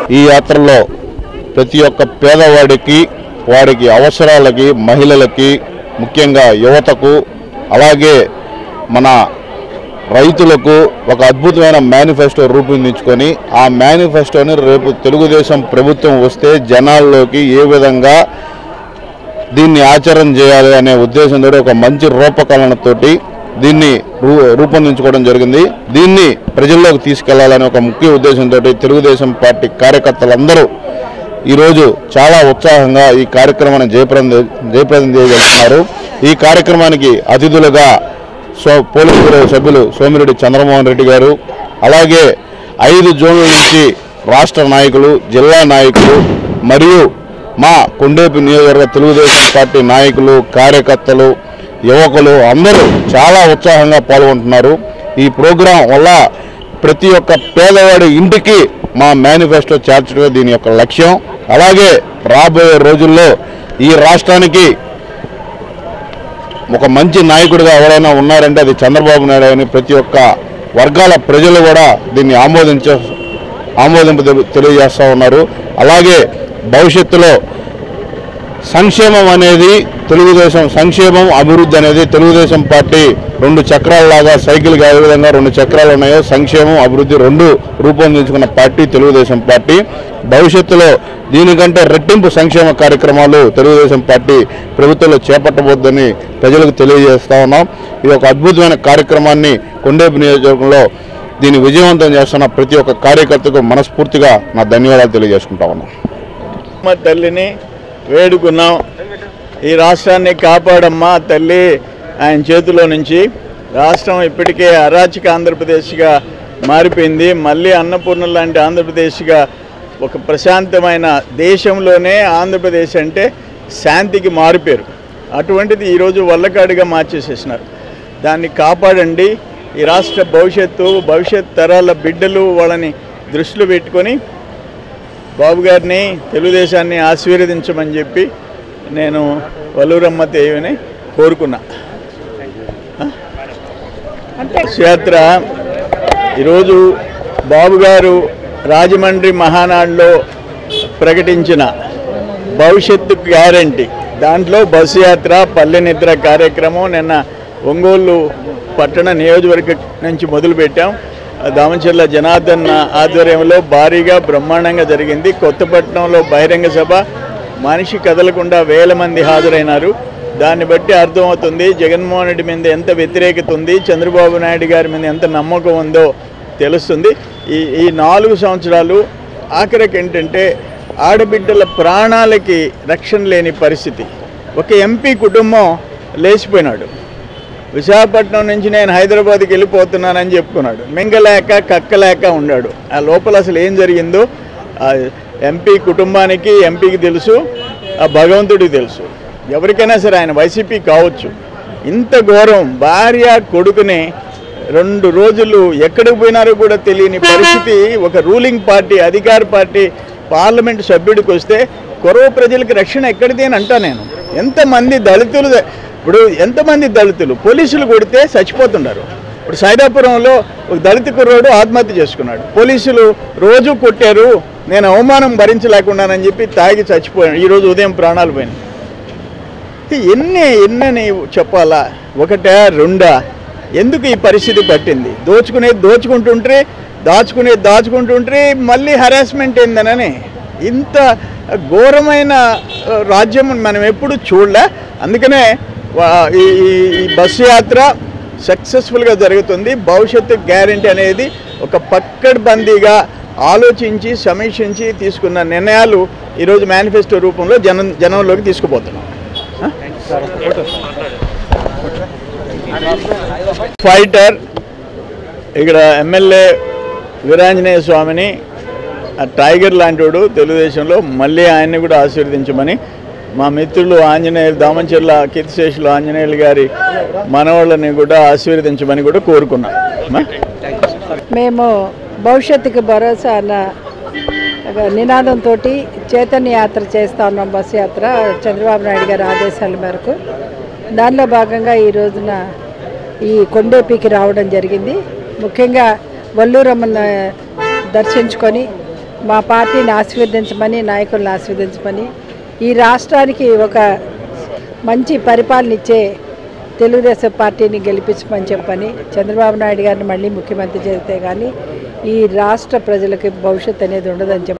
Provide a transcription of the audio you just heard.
ఈ యాత్రలో ప్రతి ఒక్క పేదవాడికి వారికి అవసరాలకి మహిళలకి ముఖ్యంగా యువతకు అలాగే మన రైతులకు ఒక అద్భుతమైన మేనిఫెస్టో రూపొందించుకొని ఆ మేనిఫెస్టోని రేపు తెలుగుదేశం ప్రభుత్వం వస్తే జనాల్లోకి ఏ విధంగా దీన్ని ఆచరణ చేయాలి అనే ఉద్దేశంతో ఒక మంచి రూపకల్పనతోటి దీన్ని రూపొందించుకోవడం జరిగింది. దీన్ని ప్రజల్లోకి తీసుకెళ్లాలనే ఒక ముఖ్య ఉద్దేశంతో తెలుగుదేశం పార్టీ కార్యకర్తలందరూ ఈరోజు చాలా ఉత్సాహంగా ఈ కార్యక్రమాన్ని జయప్రదం చేయగలుగుతున్నారు. ఈ కార్యక్రమానికి అతిథులుగా పోలీస్ బ్యూరో సభ్యులు సోమిరెడ్డి చంద్రమోహన్ రెడ్డి గారు, అలాగే 5 జోన్ల నుంచి రాష్ట్ర నాయకులు, జిల్లా నాయకులు మరియు మా కొండేపి నియోజకవర్గ తెలుగుదేశం పార్టీ నాయకులు, కార్యకర్తలు, యువకులు అందరూ చాలా ఉత్సాహంగా పాల్గొంటున్నారు. ఈ ప్రోగ్రాం వల్ల ప్రతి ఒక్క పేదవాడి ఇంటికి మా మేనిఫెస్టో చేర్చడమే దీని యొక్క లక్ష్యం. అలాగే రాబోయే రోజుల్లో ఈ రాష్ట్రానికి ఒక మంచి నాయకుడిగా ఎవరైనా ఉన్నారంటే అది చంద్రబాబు నాయుడు అని ప్రతి ఒక్క వర్గాల ప్రజలు కూడా దీన్ని ఆమోదింపు తెలియజేస్తూ ఉన్నారు. అలాగే భవిష్యత్తులో సంక్షేమం అనేది తెలుగుదేశం సంక్షేమం అభివృద్ధి అనేది తెలుగుదేశం పార్టీ 2 చక్రాలలాగా సైకిల్కి ఏ విధంగా 2 చక్రాలు ఉన్నాయో సంక్షేమం అభివృద్ధి 2 రూపొందించుకున్న పార్టీ తెలుగుదేశం పార్టీ. భవిష్యత్తులో దీనికంటే రెట్టింపు సంక్షేమ కార్యక్రమాలు తెలుగుదేశం పార్టీ ప్రభుత్వంలో చేపట్టబోద్దని ప్రజలకు తెలియజేస్తా ఉన్నాం. ఇది ఒక అద్భుతమైన కార్యక్రమాన్ని కొండేపి నియోజకవర్గంలో దీన్ని విజయవంతం చేస్తున్న ప్రతి ఒక్క కార్యకర్తకు మనస్ఫూర్తిగా నా ధన్యవాదాలు తెలియజేసుకుంటా ఉన్నాం. మా తల్లిని వేడుకున్నాం, ఈ రాష్ట్రాన్ని కాపాడమ్మా తల్లి ఆయన చేతిలో నుంచి. రాష్ట్రం ఇప్పటికే అరాచక ఆంధ్రప్రదేశ్గా మారిపోయింది. మళ్ళీ అన్నపూర్ణ లాంటి ఆంధ్రప్రదేశ్గా ఒక ప్రశాంతమైన దేశంలోనే ఆంధ్రప్రదేశ్ అంటే శాంతికి మారిపోయారు. అటువంటిది ఈరోజు వల్లకాడుగా మార్చేసేసినారు. దాన్ని కాపాడండి. ఈ రాష్ట్ర భవిష్యత్ తరాల బిడ్డలు వాళ్ళని దృష్టిలో పెట్టుకొని బాబు గారిని తెలుగుదేశాన్ని ఆశీర్వదించమని చెప్పి నేను వల్లూరమ్మ దేవిని కోరుకున్నా. యాత్ర ఈరోజు బాబు గారు రాజమండ్రి మహానాడులో ప్రకటించిన భవిష్యత్తు గ్యారంటీ దాంట్లో బస్సు యాత్ర, పల్లె నిద్ర కార్యక్రమం నిన్న ఒంగోలు పట్టణ నియోజకవర్గం నుంచి మొదలుపెట్టాం. దామచర్ల జనార్దన్ ఆధ్వర్యంలో భారీగా బ్రహ్మాండంగా జరిగింది. కొత్తపట్నంలో బహిరంగ సభ, మనిషి కదలకుండా 1000 మంది హాజరైనారు. దాన్ని బట్టి అర్థమవుతుంది జగన్మోహన్ రెడ్డి మీద ఎంత వ్యతిరేకత ఉంది, చంద్రబాబు నాయుడు గారి మీద ఎంత నమ్మకం ఉందో తెలుస్తుంది. ఈ 4 సంవత్సరాలు ఆఖరికి ఏంటంటే ఆడబిడ్డల ప్రాణాలకి రక్షణ లేని పరిస్థితి. ఒక ఎంపీ కుటుంబం లేచిపోయినాడు. విశాఖపట్నం నుంచి నేను హైదరాబాద్కి వెళ్ళిపోతున్నానని చెప్పుకున్నాడు. మింగలేక కక్కలేక ఉన్నాడు. ఆ లోపల అసలు ఏం జరిగిందో ఎంపీ కుటుంబానికి, ఎంపీకి తెలుసు, ఆ భగవంతుడికి తెలుసు. ఎవరికైనా సరే ఆయన వైసీపీ కావచ్చు. ఇంత ఘోరం భార్య కొడుకుని 2 రోజులు ఎక్కడికి పోయినారో కూడా తెలియని పరిస్థితి ఒక రూలింగ్ పార్టీ, అధికార పార్టీ పార్లమెంటు సభ్యుడికి వస్తే కొరవ ప్రజలకి రక్షణ ఎక్కడిది అని అంటా నేను. ఎంతమంది దళితులు పోలీసులు కొడితే చచ్చిపోతున్నారు. ఇప్పుడు సైదాపురంలో ఒక దళిత కుర్రోడు ఆత్మహత్య చేసుకున్నాడు. పోలీసులు రోజు కొట్టారు, నేను అవమానం భరించలేకున్నానని చెప్పి తాగి చచ్చిపోయాను. ఈరోజు ఉదయం ప్రాణాలు పోయినాయి. ఎన్నని చెప్పాలా? 1, 2 ఎందుకు ఈ పరిస్థితి పట్టింది? దాచుకుంటుంటే మళ్ళీ హరాస్మెంట్ ఏందనని ఇంత ఘోరమైన రాజ్యం మనం ఎప్పుడు చూడలే. అందుకనే ఈ బస్సు యాత్ర సక్సెస్ఫుల్గా జరుగుతుంది. భవిష్యత్తు గ్యారెంటీ అనేది ఒక పక్కడ్బందీగా ఆలోచించి సమీక్షించి తీసుకున్న నిర్ణయాలు ఈరోజు మేనిఫెస్టో రూపంలో జనంలోకి తీసుకుపోతున్నాం. ఫైటర్ ఇక్కడ ఎమ్మెల్యే వీరాంజనేయ స్వామిని టైగర్ లాంటివాడు తెలుగుదేశంలో, మళ్ళీ ఆయన్ని కూడా ఆశీర్వదించమని మా మిత్రులు ఆంజనేయులు, దామచర్ల కీర్తిశేషులు ఆంజనేయులు గారి మనవాళ్ళని కూడా ఆశీర్వదించమని కూడా కోరుకున్నాం. మేము భవిష్యత్తుకు భరోసా అన్న నినాదంతో చైతన్య యాత్ర చేస్తూ ఉన్నాం. బస్సు యాత్ర చంద్రబాబు నాయుడు గారి ఆదేశాల మేరకు. దానిలో భాగంగా ఈ రోజున ఈ కొండేపికి రావడం జరిగింది. ముఖ్యంగా వల్లూరమ్మను దర్శించుకొని మా పార్టీని ఆశీర్వదించమని, నాయకులను ఆశీర్వదించమని, ఈ రాష్ట్రానికి ఒక మంచి పరిపాలన ఇచ్చే తెలుగుదేశం పార్టీని గెలిపించమని చెప్పని, చంద్రబాబు నాయుడు గారిని మళ్ళీ ముఖ్యమంత్రి చేస్తే కానీ ఈ రాష్ట్ర ప్రజలకి భవిష్యత్తు అనేది ఉండదని చెప్పి